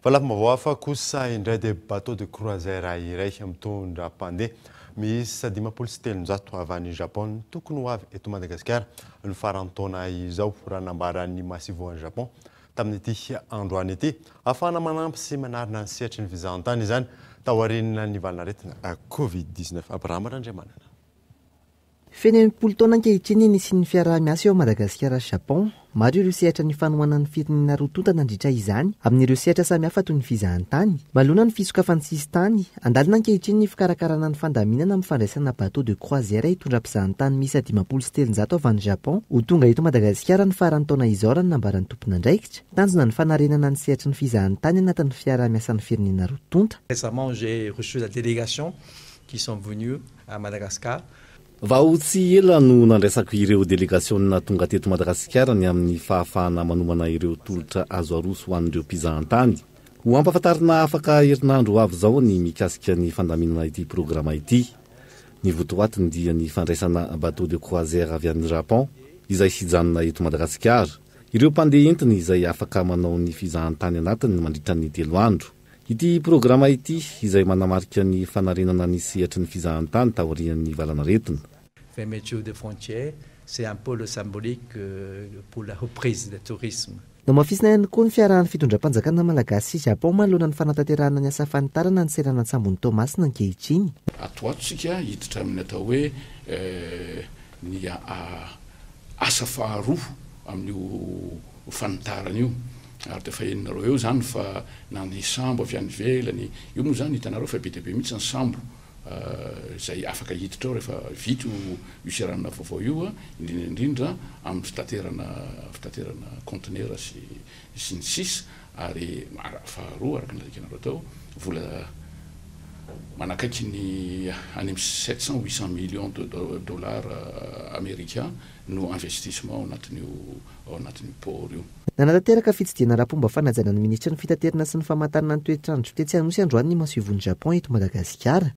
Valafomavaoafa kosa indray dia bateau de croisière iray mitondra mpandeha misy 570 avy any Japon tokony ho avy eto Madagasikara ny farantaona izao raha nambaran'ny masivoan'ny Japon tamin'ity androany ity afahana manampy sy manarina ny sehatry ny fizahan-tany izany taoriana ny valinaretina Covid-19 Abraham Randriamanana. Fenenipolo taona ankehitriny nisian'ny fiaraha-miasa eo Madagasikara sy Japon. Maro ireo sehatra ny fanoana ny firenena roa tonta nandritra izany amin'ireo sehatra samihafa toy ny fizahan-tany. Malona ny fisokafany sisy tany, andalina ankehitriny ny fikarakarana ny fandaminana amin'ny fandraisana bateau de croisière hitondra mpizahan-tany misy 570 avy any Japon ho tonga eto Madagasikara ny faran'ny taona izao raha ny nambaran'ny tompon'andraikitra. Tanjona ny fanarenana ny sehatry ny fizahan-tany anatin'ny fiaraha-miasa ny firenena roa tonta. Récemment, j'ai reçu la délégation qui sont venus à Madagascar. Vao tsy ela no nandraisako ireo délégationna tonga teto Madagasikara ny amin'ny fahafahana manomana ireo tolotra azo aroso ho an'ireo mpizahan-tany. Ho ampahafantarina afaka herinandro avy zao ny mikasika ny fandaminana ity programa ity. Ny votoatiny dia ny fandraisana bateau de croisière avy any Japon izay hijanona eto Madagasikara. Ireo mpandeha entiny izay afaka manao ny fizahan-tany anatiny mandritra ny 3 andro. Ity programa ity izay manamarika ny fanarenana ny sehatry ny fizahan-tany taorian'ny valanaretina. Fermeture des frontières, c'est un peu le symbolique pour la reprise du tourisme. No mafisina ihany koa ny fiarahan'ny fitondram-panjakana malagasy sy Japon manoloana ny fanatanterahana ny asa fanitarana ny serana Tsambony Tomasina ankehitriny. Atoatsika hiditra amin'ny atao hoe ny asa faharoa amin'io fanitarana io. Ary dia faheninareo eo zany fa na ny sambo avy any velany io moa zany hitanareo fa be dia be mihitsy ny sambo izay afaka hiditra ao rehefa vita io seranana vaovao io indrindra amin'ny fitaterana conteneur sy ny sisa ary faharoa araka ny lazainareo tao vola manakaiky ny any 700-800 millions de dollars américains no investissement ao anatin'ny port io. Nanatanteraka fitsidihana rapomba fanajana ny ministra ny fitaterana sy ny famantarana ny toetrandro fitetsy anosy androany ny masivon'ny Japon eto Madagasikara.